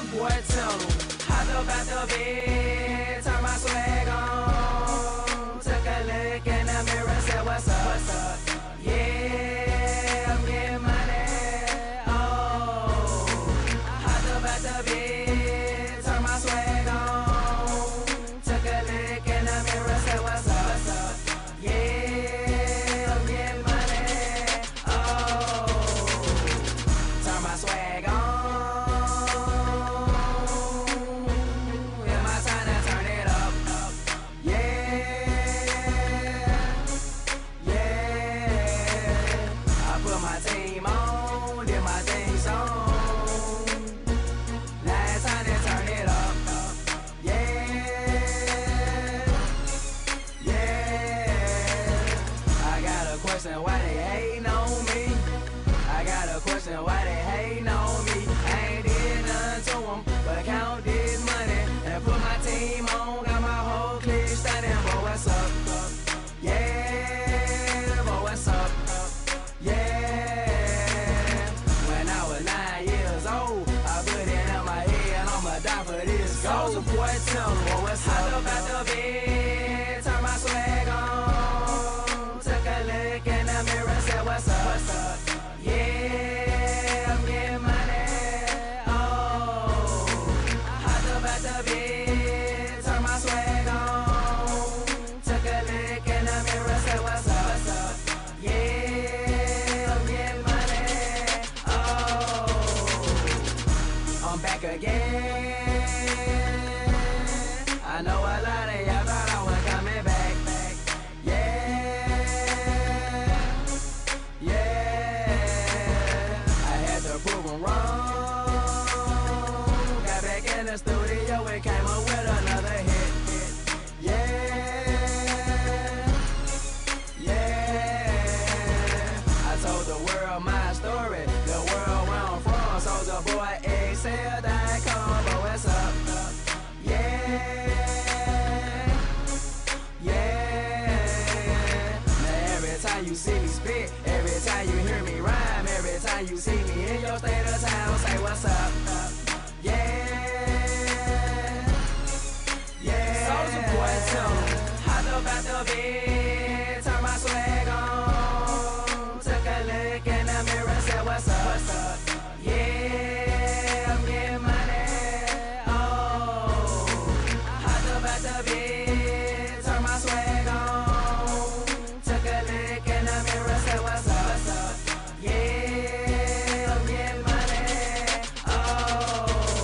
boy tell hopped up out the bed, turn my swag on, took a look in the mirror, said what's up, what's up? Yeah, I'm getting money. Oh, hopped up out the bed, turn my swag on, took a look in the mirror, said what's up, what's up? Yeah, I'm getting money. Oh, turn my swag on. Why they hating on me? I got a question, why they hating on me? I ain't did nothing to them, but count this money and put my team on, got my whole clique standing. Boy, what's up? Yeah, boy, what's up? Yeah. When I was 9 years old, I put it in my head, I'ma die for this gold. So boy, tell me, boy, what's up? Hopped up out the bed, turn my swag on, took a look in the mirror, said what's up, what's up? Yeah, I'm getting money. Oh, hopped up out the bed, turn my swag on, took a look in the mirror, said what's up, what's up? Yeah, I'm getting money. Oh, I'm back again. I know a lot of y'all thought I was coming back. The studio, it came up with another hit. Yeah, yeah. I told the world my story, the world where I'm from. Soulja Boy, excel.com, but what's up? Yeah, yeah. Now every time you see me spit, every time you hear me rhyme, every time you see me in your state of town, say what's up? Yeah. Hopped up out the bed, turn my swag on, took a look in the mirror, said what's up, what's up? Yeah, I'm getting money. Oh, hopped up out the bed, turn my swag on, took a look in the mirror, said what's up, what's up? Yeah, I'm getting money. Oh.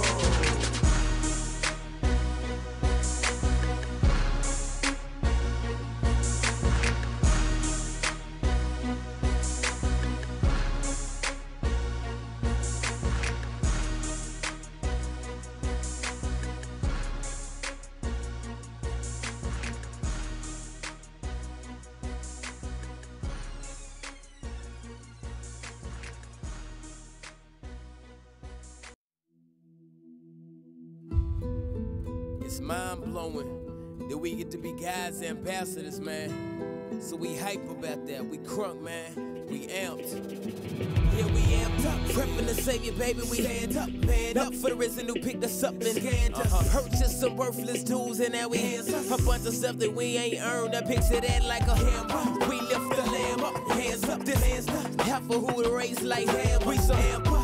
It's mind-blowing that we get to be God's ambassadors, man. So we hype about that, we crunk, man, we amped. Yeah, we amped up, prepping to save you, baby, we stand up. Man up for the risen who picked us up and scanned us. Purchased some worthless tools and now we hands up. A bunch of stuff that we ain't earned, that picture that like a hammer. We lift the lamb up, hands up, this hands up. Half of who would raise like ham, we some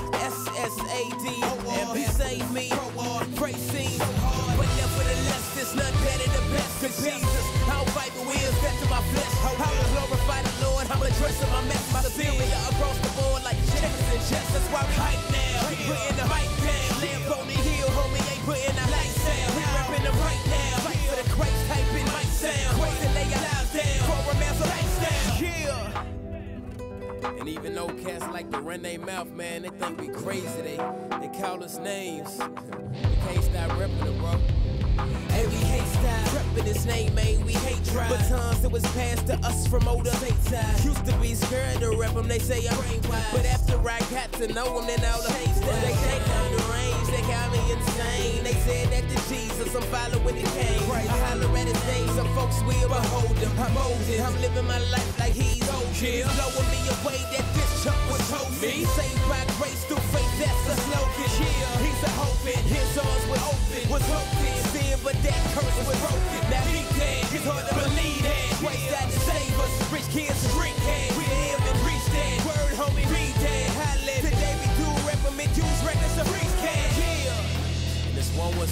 SSAD, and he saved me, praise scene. But nevertheless, there's none better than best. Cause Jesus, I don't fight the wheels, get to my flesh. I will glorify the Lord, I'm addressing my mess. My Syria across the board like checkers and checks. That's why we hype now. We putting the mic down. Lamp on the hill, homie, ain't putting the lights down. We repping them right now. Fight for the Christ, typing mic sound. Crazy, lay your lives down. For a man's lights down. Yeah. And even though cats like to run their mouth, man, they think we crazy. They call us names. We can't stop repping them, bro. Hey, we hate style, reppin' his name, man, we hate drive. Batons that was passed to us from older stateside. Used to be scared to rep them, they say I'm brain wide. But after I got to know them, then all the hate style. They take on the range, they got me insane. They said that the Jesus, I'm following the king. I holler at his name, some folks will behold him. I'm older, I'm living my life like he's old. He's blowing me away that this chunk was holding. Saved by grace through faith, that's a slogan. He's a hoping, his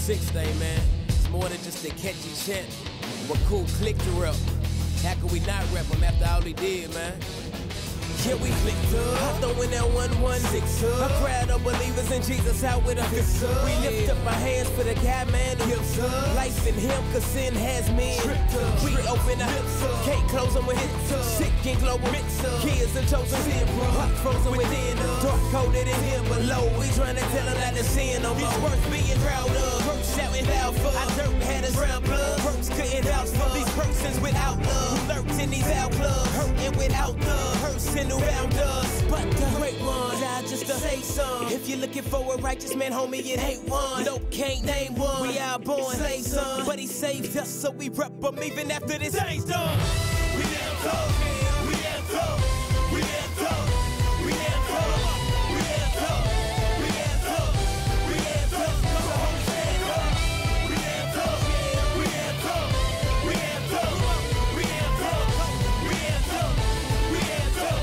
6th day, man. It's more than just a catchy chant. What cool click to rep. How could we not rep him after all he did, man? Yeah, we flicked up. I throw in that 116. A crowd of believers in Jesus out with a fist up. We lift up our hands for the guy, man, who gives up. Life in him, cause sin has men. We open our hips up. Can't close them with hits up. Sick and global mix up. Kids are chosen sin. Heart frozen within us. Dark coded in him below. We trying to tell him not to sin no more. It's worth being proud of. Perks shouting loud for. I dirt had us round blood. Perks couldn't vouch for these persons without love. Who lurked in these out clubs. Hurting without love. Person around us, but the great ones, I just to say some. If you're looking for a righteous man, homie, it ain't one. No, can't name one. We are born slave son, but he saved us, so we rep him even after this ain't done. We damn tough, we damn tough, we damn tough, we damn tough, we damn tough, we damn tough, we damn tough. Come on, stand up. We damn tough, we damn tough, we damn tough, we damn tough, we damn tough, we damn tough.